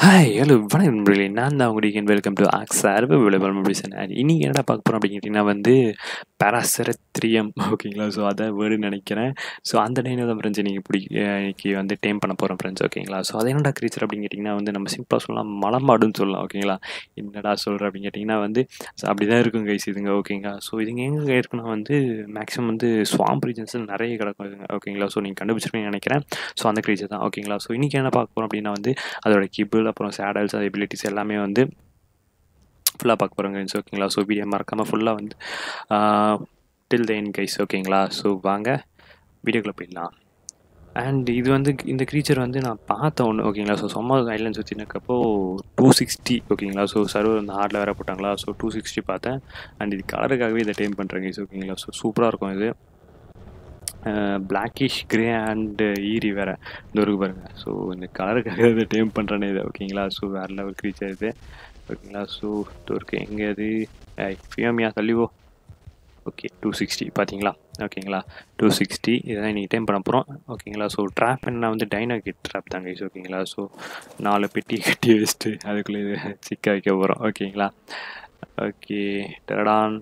Hi hello வணக்கம் நண்பர்களே. நான் தான் உங்கள் டீகன். வெல்கம் டு ஆக் சார் விளையாட முடியும். அண்ட் இன்றைக்கி என்னடா பார்க்க போகிறோம் அப்படின்னு கேட்டிங்கன்னா Paraceratherium ஓகேங்களா. ஸோ அதை வேர்டுன்னு நினைக்கிறேன். ஸோ அந்த டைனோ ஃப்ரெண்ட்ஸ் இன்னைக்கு வந்து டேம் பண்ண போகிறோம் ஃப்ரெண்ட்ஸ் ஓகேங்களா. ஸோ அது என்னடா க்ரீச்சர் அப்படின்னு கேட்டிங்கன்னா நம்ம சிம்பிளாக சொல்லலாம், மலமாடுன்னு சொல்லலாம் ஓகேங்களா. என்னடா சொல்கிற அப்படின்னு கேட்டிங்கன்னா அப்படி தான் இருக்கும் கைஸ் இதுங்க ஓகேங்களா. ஸோ இதுங்க எங்கே இருக்குன்னா மேக்ஸிமம் ஸ்வாம்ப் ரீஜன்ஸில் நிறைய கிடக்கும் இதுங்க ஓகேங்களா. ஸோ நீங்கள் கண்டுபிடிச்சிருப்பீங்கன்னு நினைக்கிறேன். ஸோ அந்த க்ரீச்சர் தான் ஓகேங்களா. ஸோ இன்றைக்கி என்ன பார்க்க போகிறோம் அப்படின்னா அதோட கிபிள் அப்புறம் சேடல்ஸ் அது எபிலிட்டிஸ் எல்லாமே ஃபுல்லாக பார்க்க போகிறோங்க கைஸ் ஓகேங்களா. ஸோ வீடியோ மறக்காமல் ஃபுல்லாக டில் த எண்ட் கைஸ் ஓகேங்களா. ஸோ வாங்க வீடியோக்குள்ளே போயிடலாம். அண்ட் இது இந்த க்ரீச்சர் நான் பார்த்த ஒன்று ஓகேங்களா. ஸோ சும்மா ஐலண்ட் சுற்றினக்கப்போ 260 ஓகேங்களா. ஸோ சர்வர் ஹார்டில் வேறு போட்டாங்களா. ஸோ 260 பார்த்தேன். அண்ட் இது கலருக்காகவே இதை டைம் பண்ணுறேன் கைஸ் ஓகேங்களா. ஸோ சூப்பராக இருக்கும் இது. பிளாக்கிஷ் கிரே அண்டு ஈரி வேறு இந்த ஒரு பாருங்க. ஸோ இந்த கலருக்காக இதை டைம் பண்ணுறேன்னு இது ஓகேங்களா. ஸோ வேறு லெவல் க்ரீச்சர் இது ஓகேங்களா. ஸோ இருக்கு எங்கே அது ஃபியோமியா தள்ளிவோ. ஓகே 260 பார்த்தீங்களா ஓகேங்களா. 260 இதான் இன்றைக்கி டைம் பண்ண போகிறோம் ஓகேங்களா. ஸோ ட்ராப் என்ன டைனாகிட் ட்ராப் தாங்க கைஸ் ஓகேங்களா. ஸோ 4 பெட்டி கட்டி வச்சுட்டு அதுக்குள்ளே இது சிக்க வைக்க போகிறோம் ஓகேங்களா. ஓகே டடான்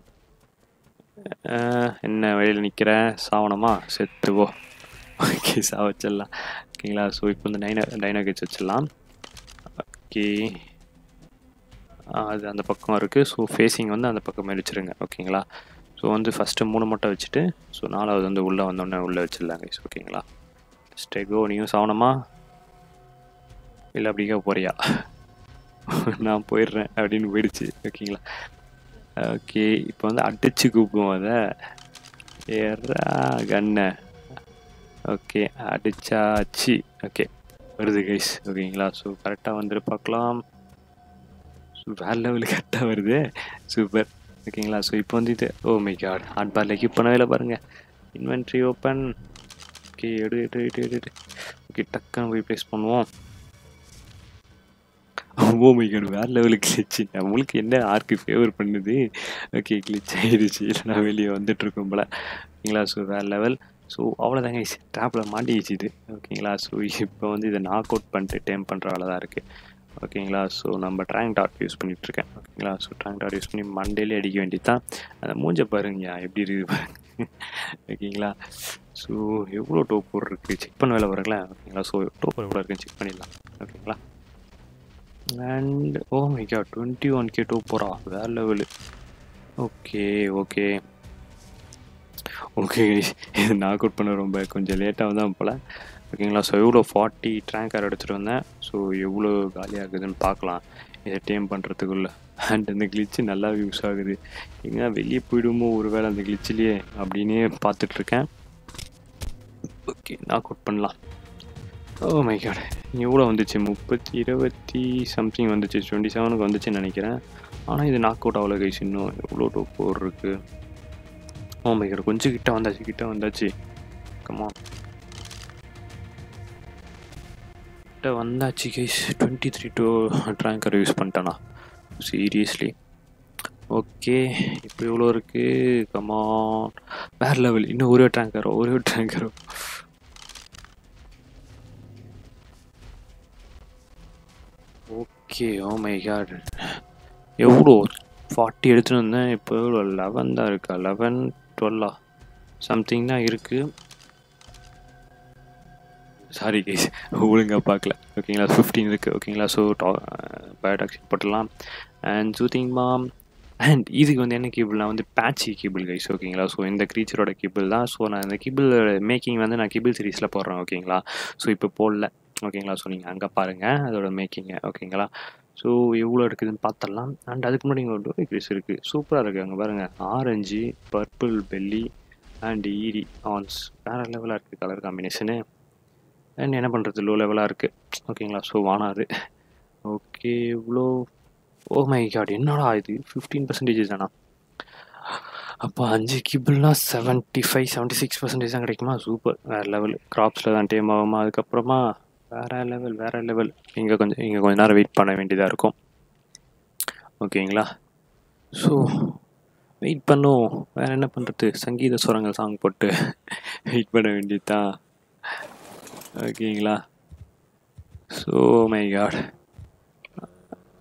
என்ன வழியில் நிற்கிறேன் சாவணமா செத்துவோ. ஓகே சாவச்சிடலாம் ஓகேங்களா. ஸோ இப்போ டைனாகிட்ஸ் வச்சிடலாம். ஓகே அது அந்த பக்கம் இருக்குது. ஸோ ஃபேஸிங் அந்த பக்கம் வச்சுருங்க ஓகேங்களா. ஸோ ஃபஸ்ட்டு 3 மட்டும் வச்சுட்டு ஸோ 4வது உள்ளே வந்தோடனே உள்ளே வச்சிடலாங்க கைஸ் ஓகேங்களா. ஸ்டெகோ நீயும் சாவணமா இல்லை அப்படிக்கா போறியா? நான் போயிடுறேன் அப்படின்னு போயிடுச்சு ஓகேங்களா. ஓகே இப்போ அடிச்சு கூப்பிடுவோம் அதை ஏறா கண்ணை. ஓகே அடிச்சாச்சு. ஓகே வருது கைஸ் ஓகேங்களா. ஸோ கரெக்டாக வந்துட்டு பார்க்கலாம். ஸோ வேறு லெவலுக்கு கரெக்டாக வருது சூப்பர் ஓகேங்களா. ஸோ இப்போ இது ஓ மை காட் ஹாட் பார்ல கீப் பண்ணவே பாருங்கள். Inventory open. ஓகே எடு ஓகே டக்குன்னு போய் ப்ளேஸ் பண்ணுவோம். ஓ மை காட் வேறு லெவலுக்கு கிளிச்சு. நம்மளுக்கு என்ன ஆர்க்கு ஃபேவர் பண்ணுது. ஓகே கிளிச் ஆகிடுச்சு. இல்லைனா வெளியே வந்துட்டுருக்கோம் போல் ஓகேங்களா. ஸோ வேறு லெவல். ஸோ அவ்வளோதாங்க ட்ராப்பில் மாட்டிக்கிச்சு இது ஓகேங்களா. ஸோ இப்போ இதை நாக் அவுட் பண்ணிட்டு டைம் பண்ணுற வேலை தான் இருக்குது ஓகேங்களா. ஸோ நம்ம ட்ராங்க் டாட் யூஸ் பண்ணிகிட்ருக்கேன் ஓகேங்களா. ஸோ ட்ராங்க் டாட் யூஸ் பண்ணி மண்டேலே அடிக்க வேண்டியது தான். அந்த மூஞ்ச பாருங்கயா எப்படி இருக்குது பாருங்க ஓகேங்களா. ஸோ எவ்வளோ டோப்போர் இருக்குது செக் பண்ண வேலை பாருங்களேன் ஓகேங்களா. ஸோ டோப்போர் எவ்வளோ இருக்குன்னு செக் பண்ணிடலாம் ஓகேங்களா. And oh my god 21K டோப்போரா வேறு லெவலு. ஓகே ஓகே ஓகே இது நாக் அவுட் பண்ண கொஞ்சம் லேட்டாக தான் போல் ஓகேங்களா. ஸோ எவ்வளோ 40 ட்ராங்கர் எடுத்துகிட்டு வந்தேன். ஸோ எவ்வளோ காலியாக இருக்குதுன்னு பார்க்கலாம் இதை டேம் பண்ணுறதுக்குள்ளே. அண்ட் அந்த கிளிச்சு நல்லா யூஸ் ஆகுது. எங்கே வெளியே போயிடுமோ ஒரு வேளை அந்த கிளிச்சிலேயே அப்படின்னே பார்த்துட்ருக்கேன். ஓகே நாக் அவுட் பண்ணலாம். ஓ மை காட் எவ்வளோ வந்துச்சு 20 சம்திங் வந்துச்சு. 27க்கு வந்துச்சுன்னு நினைக்கிறேன். ஆனால் இது நாக் அவுட் அவ்வளோ கைஸ் இன்னும் எவ்வளோ டோப்போர் இருக்குது. ஓ மை காட் கொஞ்சம் கிட்ட வந்தாச்சு கம்மா கிட்ட வந்தாச்சு கைஸ். 23 ட்ராங்கர் யூஸ் பண்ணிட்டேனா சீரியஸ்லி. ஓகே இப்போ எவ்வளோ இருக்குது கம்மா வேறு லெவல். இன்னும் ஒரே ட்ராங்கரோ ஓகே ஓ மை காட் எவ்வளோ 40 எடுத்துகிட்டு வந்தேன். இப்போ எவ்வளோ 11 தான் இருக்கா 11 12 சம்திங் தான் இருக்குது. சாரி கைஸ் ஒழுங்காக பார்க்கல ஓகேங்களா. 15 இருக்குது ஓகேங்களா. ஸோ பயோடாக்சின் போட்டுடலாம். And soothing balm. அண்ட் இதுக்கு என்ன கேபிள்னா பேட்சி கேபிள் கைஸ் ஓகேங்களா. ஸோ இந்த க்ரீச்சரோட கேபிள் தான். ஸோ நான் இந்த கேபிளோட மேக்கிங் நான் கேபிள் சீரீஸில் போடுறேன் ஓகேங்களா. ஸோ இப்போ போடல ஓகேங்களா. ஸோ நீங்கள் அங்கே பாருங்கள் அதோட மேக்கிங்கை ஓகேங்களா. ஸோ எவ்வளோ இருக்குதுன்னு பார்த்துடலாம். அண்ட் அதுக்கு முன்னாடி இங்கே ஒரு டோரி க்ரீஸ் இருக்குது சூப்பராக இருக்குது. அங்கே பாருங்கள் ஆரஞ்சு பர்பிள் பெல்லி அண்ட் ஈரி ஆன்ஸ் வேறு லெவலாக இருக்குது கலர் காம்பினேஷனு. அண்ட் என்ன பண்ணுறது லோ லெவலாக இருக்குது ஓகேங்களா. ஸோ வானாது ஓகே இவ்வளோ. ஓ மை காட் என்னடா இது 15% தானா. அப்போ 5 கிபிள்னா 75-76% தான் கிடைக்குமா. சூப்பர் வேறு லெவல். கிராப்ஸில் தான் டேம் ஆகுமா. அதுக்கப்புறமா வேறு லெவல். இங்கே கொஞ்சம் நேரம் வெயிட் பண்ண வேண்டியதாக இருக்கும் ஓகேங்களா. ஸோ வெயிட் பண்ணும் வேறு என்ன பண்ணுறது. சங்கீத சுரங்கள் சாங் போட்டு வெயிட் பண்ண வேண்டியது தான் ஓகேங்களா. ஸோ மை காட்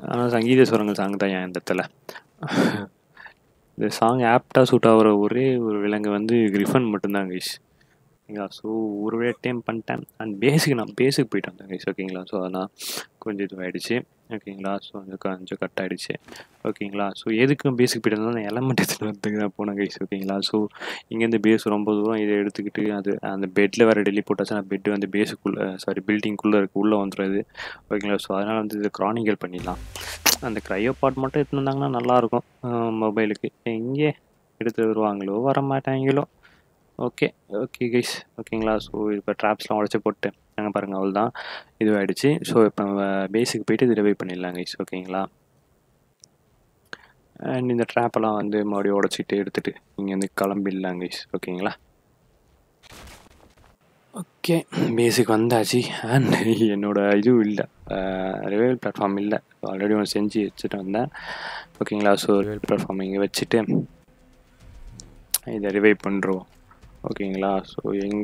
ஆனால் சங்கீத சுரங்கள் சாங் தான் என் இடத்துல. இந்த சாங் ஆப்டாக சூட் ஆகிற ஒரே ஒரு விலங்கு வந்து கிரிஃபன் மட்டும்தான் கைஸ். ஓகேங்களா. ஸோ ஒரு வேளை டைம் பண்ணிட்டேன். அண்ட் நான் பேஸுக்கு போயிட்டு வந்தேன் கைஸ். ஓகேங்களா. ஸோ அதனால் கொஞ்சம் இதுவாகிடுச்சு. ஓகேங்களா. ஸோ கொஞ்சம் கட் ஆகிடுச்சு. ஓகேங்களா. ஸோ எதுக்கும் பேஸுக்கு போயிட்டு வந்தால் நான் எலமெண்ட் எடுத்துகிட்டு வரதுக்கு தான் போனேன் கைஸ். ஓகேங்களா. ஸோ இங்கேருந்து பேஸ் ரொம்ப தூரம் இதை எடுத்துக்கிட்டு அது அந்த பெட்டில் வேறு டெல்லி போட்டாச்சுன்னா பெட்டு வந்து பேஸுக்குள்ளே பில்டிங்குள்ளே இருக்குது, உள்ளே வந்துடுது. ஓகேங்களா. ஸோ அதனால் வந்து இதை க்ரானிக்கல் பண்ணிடலாம். அந்த க்ரையோ பார்ட் மட்டும் எடுத்துன்னு வந்தாங்கன்னா நல்லாயிருக்கும் மொபைலுக்கு. எங்கே எடுத்து வருவாங்களோ வர மாட்டாங்களோ. Okay guys. ஓகேங்களா. ஸோ இப்போ ட்ராப்ஸ்லாம் உடச்சி போட்டு நாங்கள் பாருங்கள் அவ்வளோதான் இதுவாகிடுச்சு. ஸோ இப்போ நம்ம பேஸுக்கு போய்ட்டு இது ரிவைவ் பண்ணிடலாம் கைஸ். ஓகேங்களா. அண்ட் இந்த ட்ராப்பெல்லாம் வந்து மறுபடியும் உடச்சிட்டு எடுத்துகிட்டு நீங்கள் வந்து கிளம்பிடலாம் கைஸ். ஓகேங்களா. ஓகே பேஸுக்கு வந்தாச்சு. அண்ட் என்னோடய இதுவும் இல்லை, ரிவைவல் பிளாட்ஃபார்ம் இல்லை. ஆல்ரெடி ஒன்று செஞ்சு வச்சுட்டு வந்தேன். ஓகேங்களா. ஸோ ரிவைவல் பிளாட்ஃபார்ம் இங்கே வச்சுட்டு இதை ரிவைவ் பண்ணுறோம். ஓகேங்களா. ஸோ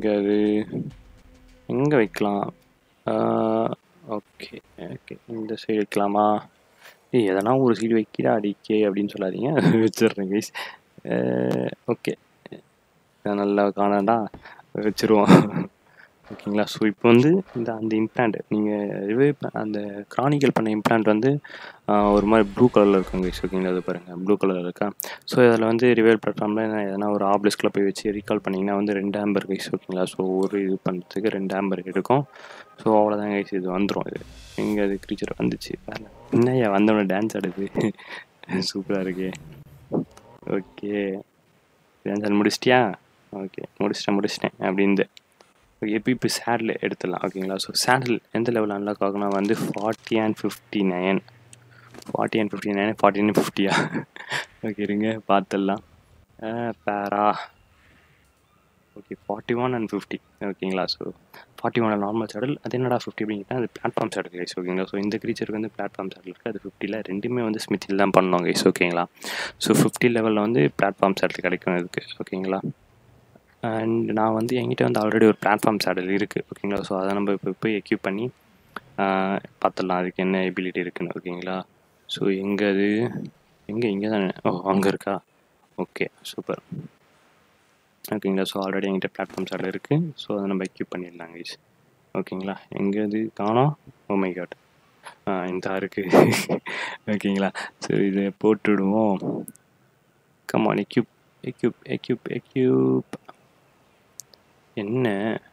எங்கே வைக்கலாம்? ஓகே இந்த சைடு வைக்கலாமா? எதனா ஒரு சைடு வைக்கிறா அடிக்கே அப்படின்னு சொல்லாதீங்க, வச்சிடுறேன் கைஸ். ஓகே நல்லா காணாண்டா வச்சுருவோம். ஓகேங்களா. ஸோ இப்போ வந்து அந்த இம்ப்ளான்ட் நீங்கள் அந்த க்ரானிக்கல் பண்ண இம்ப்ளான்ட் வந்து ஒரு மாதிரி ப்ளூ கலரில் இருக்கும் கைஸ். ஓகேங்களா. அது பாருங்கள் ப்ளூ கலரில் இருக்கா. ஸோ அதில் வந்து ரிவைவல் பிளாட்ஃபார்மில் எதனா ஒரு ஆப்லிஸ்கில் போய் வச்சு ரீகால் பண்ணிங்கன்னா வந்து 2 ஆம்பர் கைஸ். ஓகேங்களா. ஸோ ஒரு இது பண்ணுறதுக்கு 2 ஆம்பர் எடுக்கும். ஸோ அவ்வளோதான் கைஸ், இது வந்துடும். இது எங்கே அது க்ரீச்சர் வந்துச்சு வேறு என்னையா வந்தோடனே டான்ஸ் ஆடுது. சூப்பராக இருக்கு. ஓகே டான்ஸ் ஆட முடிச்சிட்டியா? ஓகே முடிச்சிட்டேன் அப்படின்னு. ஓகே இப்போ சேடில் எடுத்துடலாம். ஓகேங்களா. ஸோ சேடில் எந்த லெவல் அன்லாக் ஆகுனா வந்து 40 and 59 40 and 59 40 and 50. ஓகே இருங்க பார்த்துடலாம். பேரா ஓகே 41 and 50. ஓகேங்களா. So 41 normal saddle. அது என்னடா 50 அப்படிங்கிட்டா அது பிளாட்ஃபார்ம் சேடல் கைஸ். ஓகேங்களா. ஸோ இந்த க்ரீச்சருக்கு வந்து பிளாட்ஃபார்ம் சேடல் இருக்குது, அது 50. ரெண்டுமே வந்து ஸ்மித்தில் தான் பண்ணோம் கைஸ். ஓகேங்களா. ஸோ 50 லெவலில் வந்து பிளாட்ஃபார்ம் சேடல் கிடைக்கும் இதுக்கு. ஓகேங்களா. அண்ட் நான் வந்து என்கிட்ட வந்து ஆல்ரெடி ஒரு பிளாட்ஃபார்ம் சேடல் இருக்குது. ஓகேங்களா. ஸோ அதை நம்ம இப்போ போய் எக்யூப் பண்ணி பார்த்துடலாம் அதுக்கு என்ன எபிலிட்டி இருக்குன்னு. ஓகேங்களா. ஸோ இங்கே தானே? அங்கே இருக்கா? Okay super. ஓகேங்களா. ஸோ ஆல்ரெடி என்கிட்ட பிளாட்ஃபார்ம் சேடல் இருக்குது. ஸோ அதை நம்ம எக்யூப் பண்ணிடலாம் கைஸ். ஓகேங்களா. எங்கே அது காணோம்? ஓ மை காட், இந்த இருக்குது. ஓகேங்களா. ஸோ இதை போட்டுவிடுவோம். Come on equip. என்ன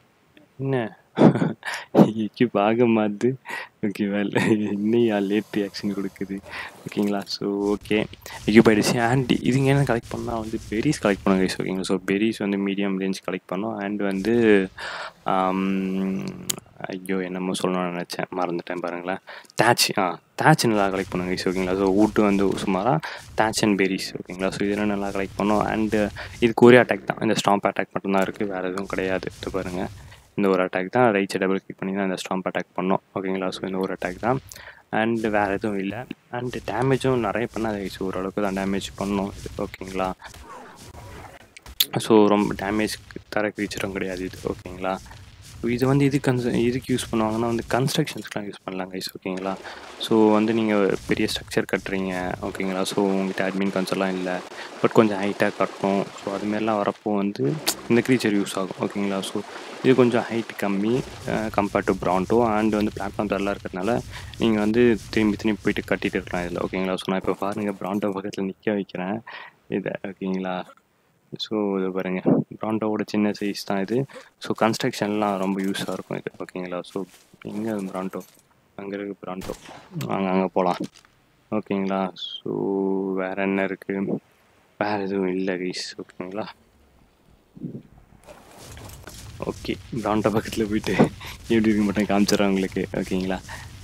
எக்யூப் ஆக மாட்டுது. ஓகே வேலை இன்னையா லேட் ரியாக்ஷன் கொடுக்குது. ஓகேங்களா. ஸோ ஓகே எக்யூப் ஆகிடுச்சு. அண்ட் இதுங்க என்ன கலெக்ட் பண்ணால் வந்து பெரிஸ் கலெக்ட் பண்ண கைஸ். ஓகேங்களா. ஸோ பெரிஸ் வந்து மீடியம் ரேஞ்ச் கலெக்ட் பண்ணோம். அண்ட் வந்து ஐயோ என்னமோ சொல்லணும்னு நினச்சேன், மறந்துட்டேன் பாருங்களேன். தேட்ச் நல்லா கலெக்ட் பண்ணுங்க கைஸ். ஓகேங்களா. ஸோ ஊட்டு வந்து சுமாராக தேட்ச் அண்ட் பெரிஸ். ஓகேங்களா. ஸோ இதெல்லாம் நல்லா கலெக்ட் பண்ணோம். அண்டு இதுக்கு ஒரே அட்டாக் தான், இந்த ஸ்டாம்ப் அட்டாக் மட்டும்தான் இருக்குது, வேறு எதுவும் கிடையாது. இது பாருங்கள், இந்த ஒரு அட்டாக் தான். ரைட் சைட் டபுள் கிளிக் பண்ணி தான் இந்த ஸ்டாம்ப் அட்டாக் பண்ணோம். ஓகேங்களா. ஸோ இந்த ஒரு அட்டாக் தான். அண்டு வேறு எதுவும் இல்லை. அண்டு டேமேஜும் நிறைய பண்ணாது கைஸ், ஓரளவுக்கு தான் டேமேஜ் பண்ணோம் இது. ஓகேங்களா. ஸோ ரொம்ப டேமேஜ் தர க்ரீச்சரும் கிடையாது இது. ஓகேங்களா. இது வந்து இதுக்கு யூஸ் பண்ணுவாங்கன்னா வந்து கன்ஸ்ட்ரக்ஷன்ஸ்லாம் யூஸ் பண்ணலாம் கைஸ். ஓகேங்களா. ஸோ வந்து நீங்கள் பெரிய ஸ்ட்ரக்சர் கட்டுறீங்க. ஓகேங்களா. ஸோ உங்கள்கிட்ட அட்மின் கன்சோல்லாம் இல்லை, பட் கொஞ்சம் ஹைட்டாக கட்டணும். ஸோ அதுமாரிலாம் வரப்போ வந்து இந்த க்ரீச்சர் யூஸ் ஆகும். ஓகேங்களா. ஸோ இது கொஞ்சம் ஹைட் கம்மி கம்பேர்ட் டு பிராண்டோ. அண்ட் வந்து பிளாட்ஃபார்ம் தரலாம் இருக்கிறதுனால நீங்கள் வந்து திரும்பி போயிட்டு கட்டிகிட்டு இருக்கலாம் இதில். ஓகேங்களா. ஸோ நான் இப்போ பாருங்கள் பிராண்டோ பக்கத்தில் நிற்க வைக்கிறேன் இதை. ஓகேங்களா. ஸோ இது பாருங்கள், பிராண்டோவோட சின்ன சைஸ் தான் இது. ஸோ கன்ஸ்ட்ரக்ஷன்லாம் ரொம்ப யூஸாக இருக்கும் இது. ஓகேங்களா. ஸோ எங்கே பிராண்டோ? அங்கே இருக்குது பிராண்டோ, அங்கே போகலாம். ஓகேங்களா. ஸோ வேறு என்ன இருக்குது? வேறு எதுவும் இல்லை கைஸ். ஓகேங்களா. ஓகே பிராண்டோ பக்கத்தில் போயிட்டு எப்படி இருக்க மட்டும் காமிச்சிடறேன் உங்களுக்கு. ஓகேங்களா.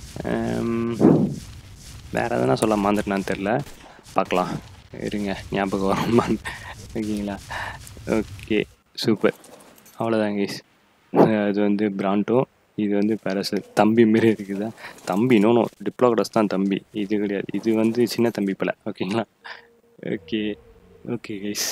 வேறு எதனா சொல்ல மாந்துட்டுனான்னு தெரில, பார்க்கலாம் இருங்க, ஞாபகம் வரமான்னு. ஓகேங்களா. ஓகே சூப்பர், அவ்வளோதான் கைஸ். அது வந்து பிராண்டோ, இது வந்து தம்பி மாரி இருக்குதா? தம்பி நோ டிப்ளோகடஸ் தான் தம்பி, இது கிடையாது. இது வந்து சின்ன தம்பி போல. ஓகேங்களா. Okay guys.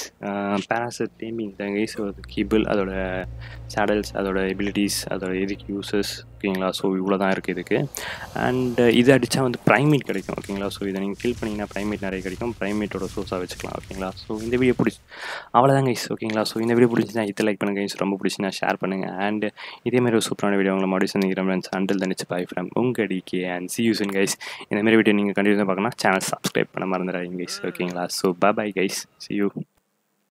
பேராசெரேத்தியம் தான் கைஸ். ஒரு கீபிள், அதோட சேடல்ஸ், அதோட எபிலிட்டிஸ், அதோட எதுக்கு யூசஸ், ஓகேங்களா. ஸோ இவ்வளோ தான் இருக்குது இதுக்கு. அண்ட் இது அடித்தா வந்து ப்ரைமேட் கிடைக்கும் ஓகேங்களா. ஸோ இதை நீங்கள் கில் பண்ணிங்கன்னா ப்ரைமேட் நிறைய கிடைக்கும். ப்ரைமேட்டோட சோர்ஸாக வச்சுக்கலாம் ஓகேங்களா. ஸோ இந்த வீடியோ அவ்வளோதான் கைஸ் ஓகேங்களா. ஸோ இந்த வீடியோ பிடிச்சினா இதை லைக் பண்ணுங்கள் கைஸ், ரொம்ப பிடிச்சினா ஷேர் பண்ணுங்கள். அண்ட் இதேமாதிரி ஒரு சூப்பரான வீடியோ உங்களை மறுபடியும் சந்திக்கிறேன் friends. Until then it's bye from உங்கள் DK and see you soon guys. இந்தமாதிரி வீடியோ நீங்கள் கண்டிப்பாக பார்க்கணும், சேனல் சப்ஸ்கிரைப் பண்ண மறந்துடாதீங்க கைஸ் ஓகேங்களா. So bye guys, see you.